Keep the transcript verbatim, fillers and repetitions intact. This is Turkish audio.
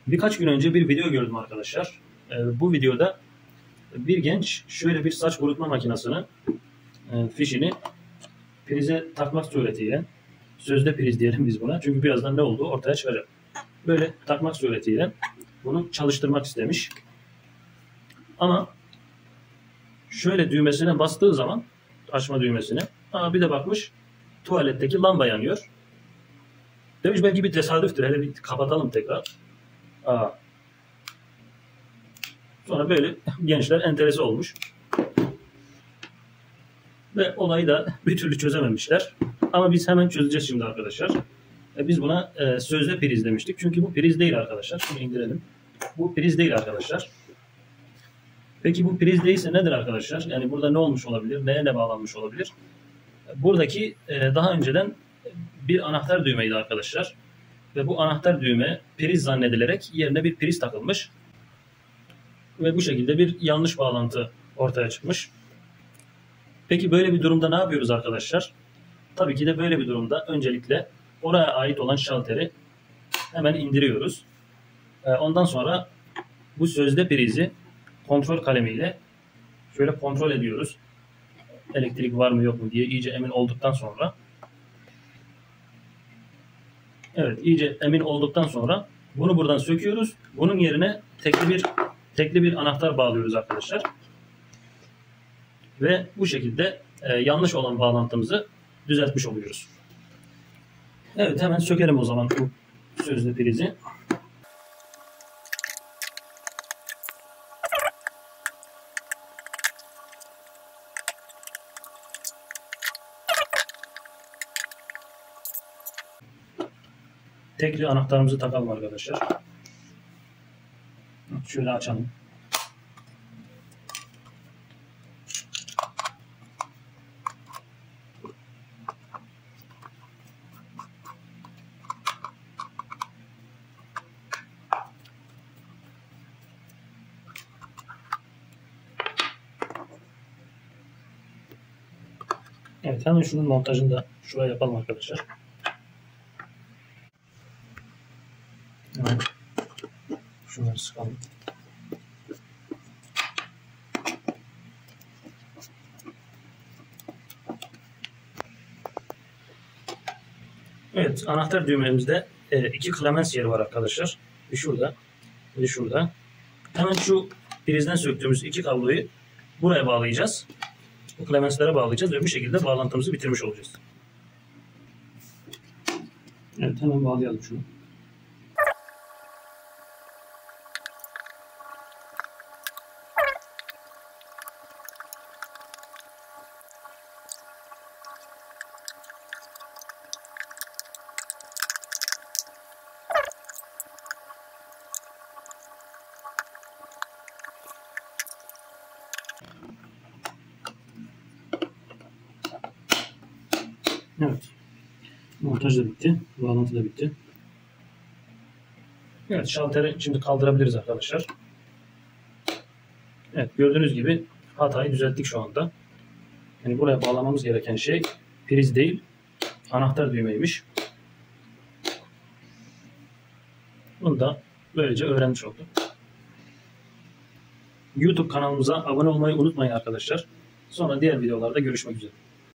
Birkaç gün önce bir video gördüm arkadaşlar. Ee, bu videoda bir genç şöyle bir saç kurutma makinesini e, fişini prize takmak suretiyle, sözde priz diyelim biz buna, çünkü birazdan ne olduğu ortaya çıkacak. Böyle takmak suretiyle bunu çalıştırmak istemiş. Ama şöyle düğmesine bastığı zaman, açma düğmesine, aa bir de bakmış tuvaletteki lamba yanıyor. Demiş belki bir tesadüftür, hele bir kapatalım tekrar. Aa. Sonra böyle gençler enterese olmuş. Ve olayı da bir türlü çözememişler. Ama biz hemen çözeceğiz şimdi arkadaşlar. E biz buna e, sözde priz demiştik. Çünkü bu priz değil arkadaşlar. Şunu indirelim. Bu priz değil arkadaşlar. Peki bu priz değilse nedir arkadaşlar? Yani burada ne olmuş olabilir? Neye ne bağlanmış olabilir? Buradaki e, daha önceden bir anahtar düğmeydi arkadaşlar. Ve bu anahtar düğme priz zannedilerek yerine bir priz takılmış. Ve bu şekilde bir yanlış bağlantı ortaya çıkmış. Peki böyle bir durumda ne yapıyoruz arkadaşlar? Tabii ki de böyle bir durumda öncelikle oraya ait olan şalteri hemen indiriyoruz. Ondan sonra bu sözde prizi kontrol kalemiyle şöyle kontrol ediyoruz. Elektrik var mı yok mu diye iyice emin olduktan sonra. Evet, iyice emin olduktan sonra bunu buradan söküyoruz. Bunun yerine tekli bir tekli bir anahtar bağlıyoruz arkadaşlar. Ve bu şekilde e, yanlış olan bağlantımızı düzeltmiş oluyoruz. Evet, hemen sökelim o zaman bu sözde prizi. Tekli anahtarımızı takalım arkadaşlar. Şöyle açalım. Evet, hemen şunun montajını da şuraya yapalım arkadaşlar. Hemen şunları sıkalım. Evet, anahtar düğmemizde e, iki klemens yeri var arkadaşlar. Bir şurada, bir şurada. Hemen şu prizden söktüğümüz iki kabloyu buraya bağlayacağız. Bu klemenslere bağlayacağız ve bu şekilde bağlantımızı bitirmiş olacağız. Evet, hemen bağlayalım şunu. Evet. Montaj da bitti. Bağlantı da bitti. Evet, şalteri şimdi kaldırabiliriz arkadaşlar. Evet, gördüğünüz gibi hatayı düzelttik şu anda. Yani buraya bağlamamız gereken şey priz değil, anahtar düğmeymiş. Bunu da böylece öğrenmiş olduk. YouTube kanalımıza abone olmayı unutmayın arkadaşlar. Sonra diğer videolarda görüşmek üzere.